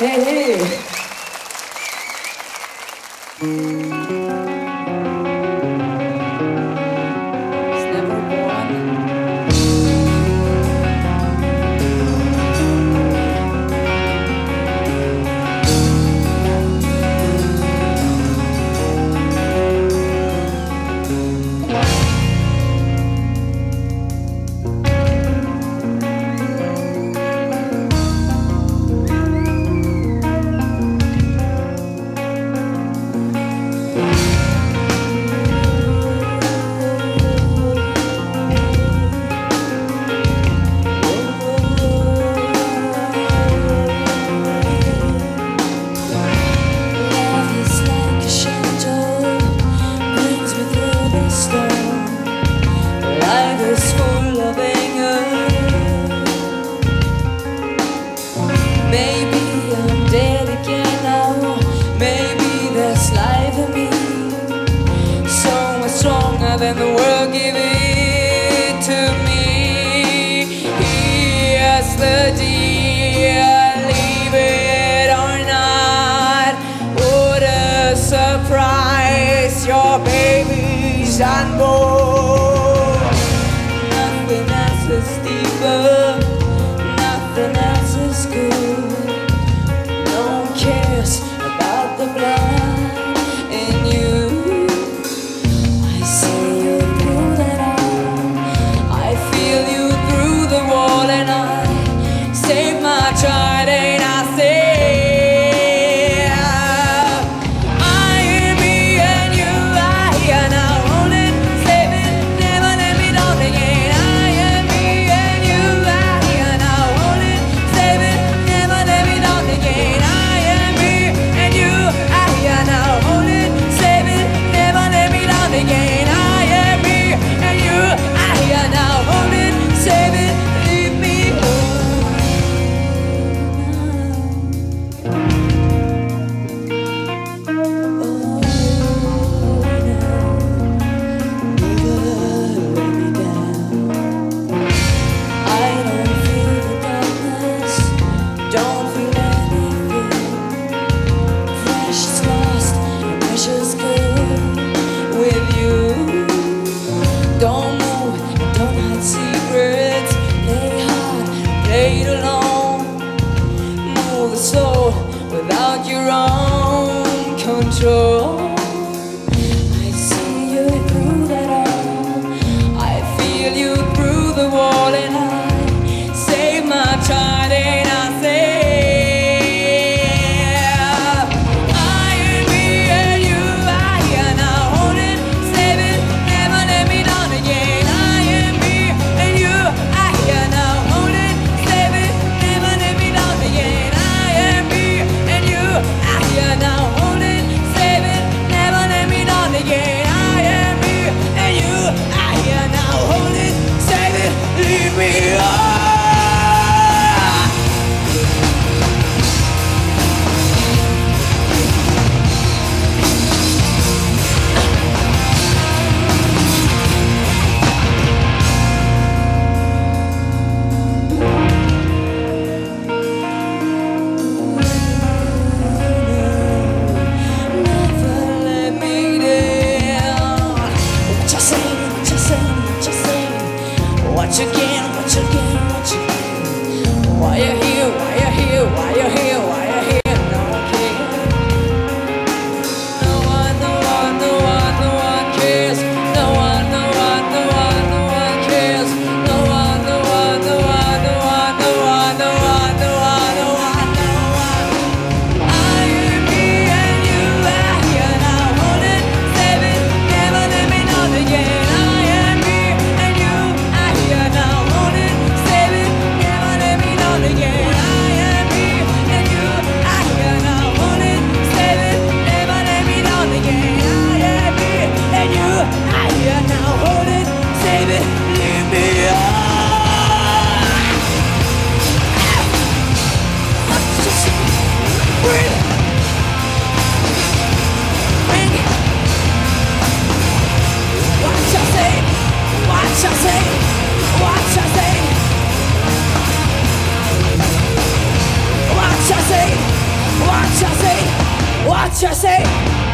Hey, hey. It's never born. Than the world give it to me. Here's the deal, leave it or not. What a surprise, your baby's on board. Nothing else is deeper, nothing else is good. No one cares about the blood in you. Tried and I say I am me and you, I now own it, save it, never let me down again. I am me and you, I now own it, save it, never let me down again. I am me and you, I now own it, save it, never let me down again. I am me and you, I now own it, save it, leave me alone. Don't move, don't hide secrets. Play hard, play it alone. Move slow without your own control. I see you through that all. I feel you through the wall, and I save my child and I say I what you say.